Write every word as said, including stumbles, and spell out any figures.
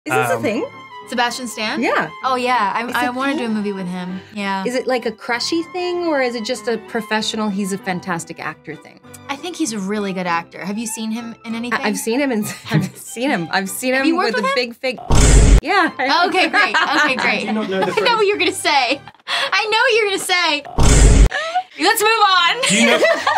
Is this Um, a thing? Sebastian Stan? Yeah. Oh yeah, I, Is I it want to do thing? a movie with him. Yeah. Is it like a crushy thing, or is it just a professional, he's a fantastic actor thing? I think he's a really good actor. Have you seen him in anything? I- I've seen him, and I've seen him. I've seen him you with worked a with him? big fig. Yeah. Okay, great. Okay, great. Do you not know the I know phrase? what you're gonna say. I know what you're gonna say. Let's move on. Do you know?